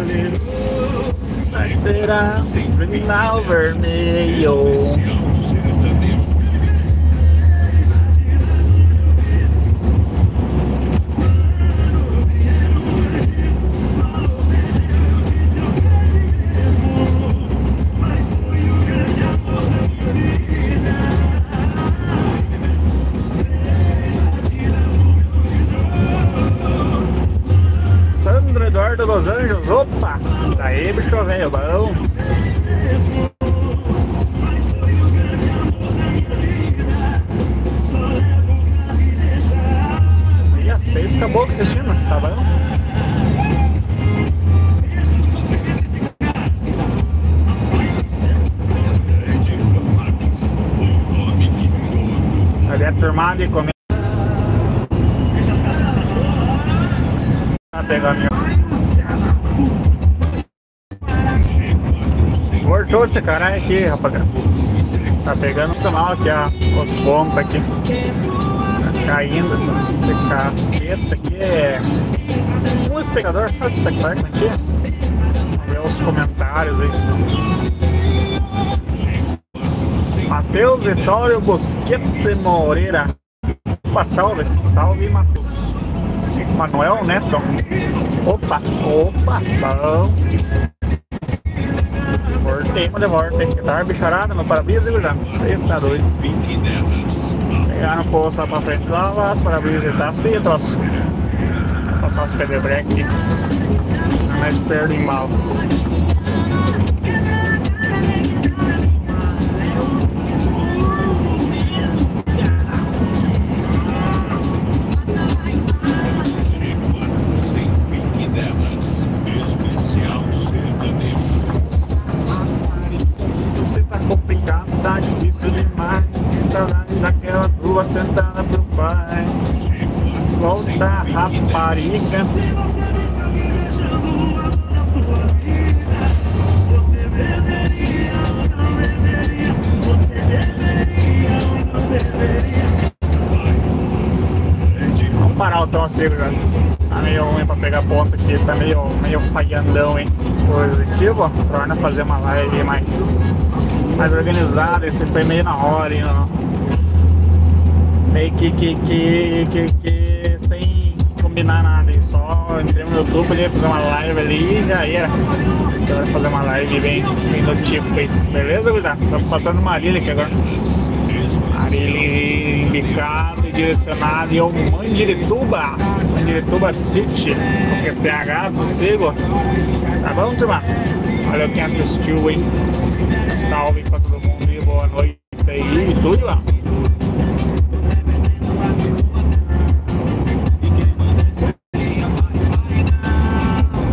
Vai esperar o sinal vermelho. Sandro Eduardo dos Anjos, opa! Daí, bicho velho, bom! E a 6 acabou com esse time, tá bom? Ali é turmada e comer. Pegar minha... Cortou esse caralho aqui, rapaziada. Tá pegando o mal aqui, ó. Os pontos aqui. Tá caindo esse caceta aqui. É um espectador. Nossa, que parte aqui. Vamos ver os comentários aí. Matheus Vitório Bosquete Moreira. Opa, salve. Salve, Matheus. Manuel Neto. Opa, opa, bom. Voltei, mas voltei. Tava bicharada no para-brisa e já. Eita, doido. Pegar no poço lá pra frente lá, os para-brisa tá feio, troço. Passar os pedebreques aqui. Mais perto em mal. Tá difícil demais, que saudade daquela tua sentada pro pai. Volta, rapariga. Vamos parar o tom seco já. Tá meio ruim pra pegar ponto aqui, tá meio falhandão, hein? Positivo, torna fazer uma live mais organizada. Esse foi meio na hora, hein? Meio que sem combinar nada, hein? Só entrei no YouTube ali, fazer uma live ali e já era. Quero fazer uma live bem do tipo aí, beleza, gurizada? Estamos passando Marília aqui agora. Marília embicado e direcionado e ao Mandirituba. Mandirituba City, porque PH, sossego. Tá bom, turma? Olha quem assistiu, hein? Salve pra todo mundo e boa noite aí e tudo lá.